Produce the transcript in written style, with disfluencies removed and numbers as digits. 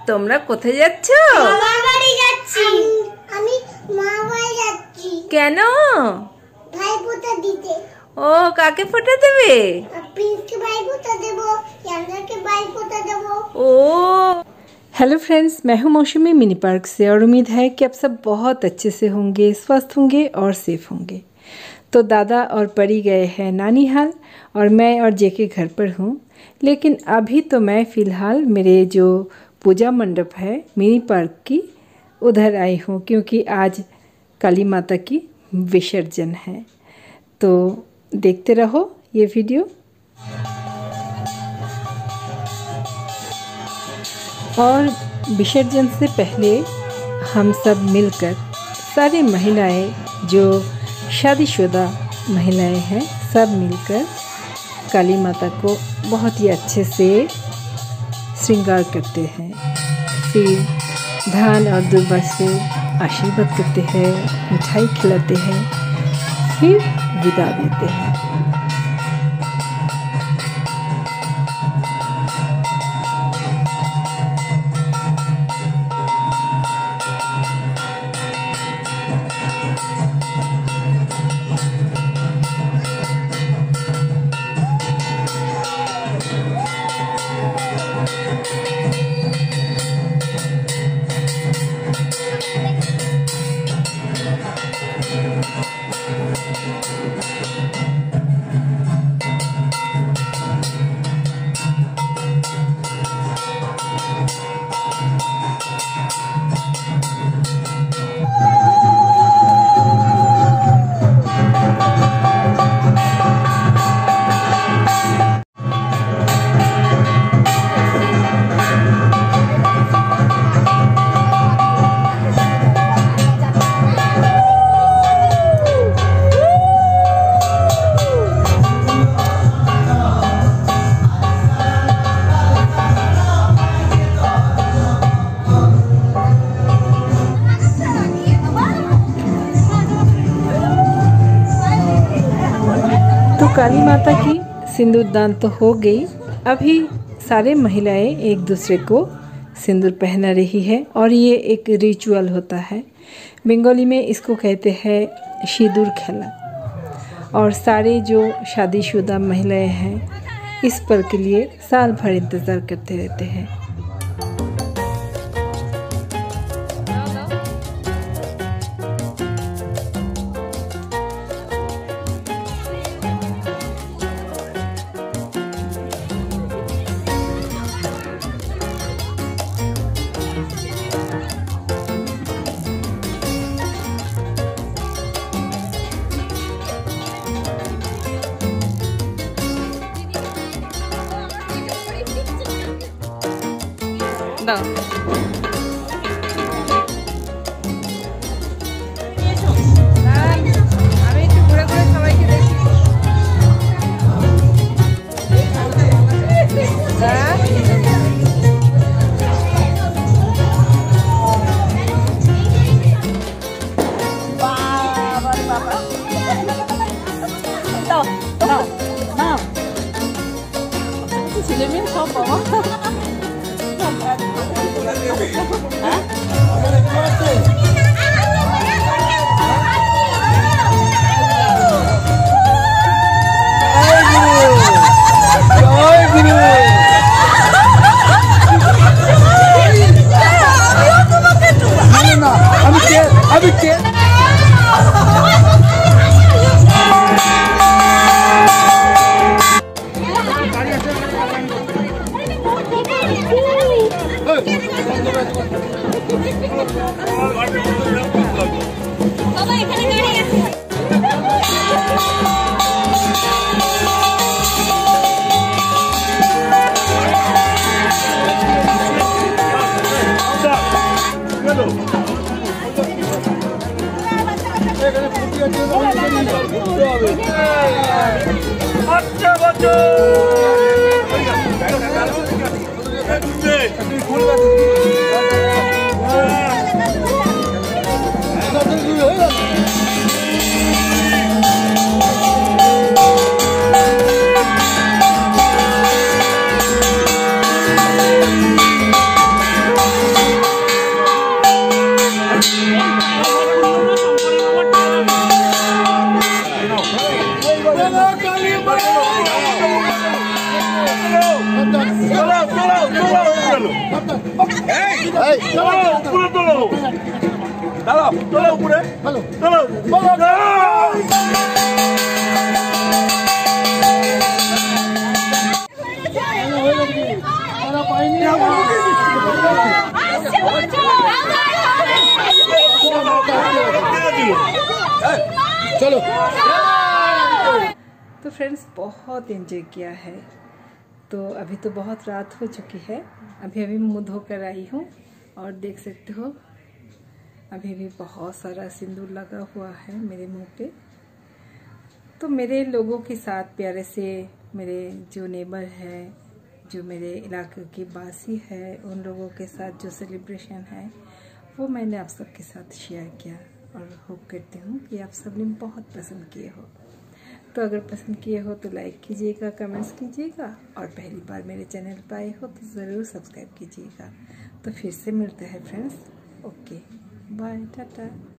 তোমরা কোথায় যাচ্ছ? মামার বাড়ি যাচ্ছি। আমি মামার বাড়ি যাচ্ছি। কেন? ভাই ফোঁটা দিতে। ও কাকে ফোঁটা দেবে? प्रिंस के भाई फोटा देबो, याना के भाई फोटा देबो। ओ हेलो फ्रेंड्स, मैं हूं मौसमी मिनी पार्क से और उम्मीद है कि आप सब बहुत अच्छे से होंगे, स्वस्थ होंगे और सेफ होंगे। तो दादा और परी गए हैं नानी हाल और मैं और जेके घर पर हूं। लेकिन अभी तो मैं फ़िलहाल मेरे जो पूजा मंडप है मिनी पार्क की उधर आई हूं, क्योंकि आज काली माता की विसर्जन है। तो देखते रहो ये वीडियो। और विसर्जन से पहले हम सब मिलकर सारी महिलाएं, जो शादीशुदा महिलाएं हैं, सब मिलकर काली माता को बहुत ही अच्छे से श्रृंगार करते हैं। फिर धान और दुर्वा से आशीर्वाद करते हैं, मिठाई खिलाते हैं, फिर विदा देते हैं। काली माता की सिंदूर दान तो हो गई। अभी सारे महिलाएं एक दूसरे को सिंदूर पहना रही है और ये एक रिचुअल होता है। बंगाली में इसको कहते हैं सिंदूर खेला। और सारे जो शादीशुदा महिलाएं हैं इस पल के लिए साल भर इंतज़ार करते रहते हैं। দাও আমি একটু ঘুরে ঘুরে সবাইকে দেখি। ছেলে মেয়ে সব বাবা কেন? উপরে তোলো, দাঁড়াও, তোলো উপরে, তোলো। चलो। तो फ्रेंड्स बहुत एंजॉय किया है। तो अभी तो बहुत रात हो चुकी है, अभी अभी मुँह धोकर आई हूँ और देख सकते हो अभी भी बहुत सारा सिंदूर लगा हुआ है मेरे मुंह पे। तो मेरे लोगों के साथ प्यारे से मेरे जो नेबर है, जो मेरे इलाके के वासी है, उन लोगों के साथ जो सेलिब्रेशन है वो मैंने आप सबके साथ शेयर किया और होप करती हूँ कि आप सब ने बहुत पसंद किए हो। तो अगर पसंद किए हो तो लाइक कीजिएगा, कमेंट्स कीजिएगा और पहली बार मेरे चैनल पर आए हो तो ज़रूर सब्सक्राइब कीजिएगा। तो फिर से मिलते हैं फ्रेंड्स। Okay bye, Tata.